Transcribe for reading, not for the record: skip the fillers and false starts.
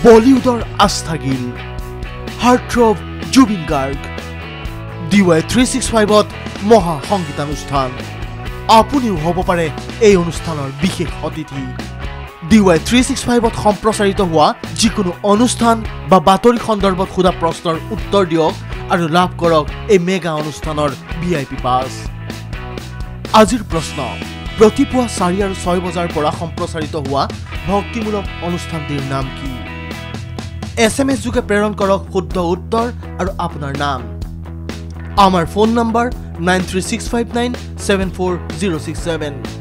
বলিউডৰ আস্থাগিল heartthrob Zubeen Garg DY 365ত মহা সংগীতানুষ্ঠান আপুনিও হ'ব পাৰে এই অনুষ্ঠানৰ বিশেষ অতিথি DY 365ত সম্প্ৰচাৰিত হোৱা যিকোনো অনুষ্ঠান বা বাতৰি সন্দৰ্ভত সোধা প্ৰশ্নৰ উত্তৰ দিয়ক আৰু লাভ কৰক এই মেগা অনুষ্ঠানৰ VIP পাছ আজিৰ প্ৰশ্ন প্ৰতিপুৱা 4 আৰু 6 বজাৰ পৰা সম্প্ৰচাৰিত হোৱা ভক্তিমূলক অনুষ্ঠানটিৰ নাম কি SMS যোগে প্ৰেৰণ কৰক শুদ্ধ উত্তৰ আৰু আপোনাৰ নাম আমাৰ ফোন নম্বৰ 9365974067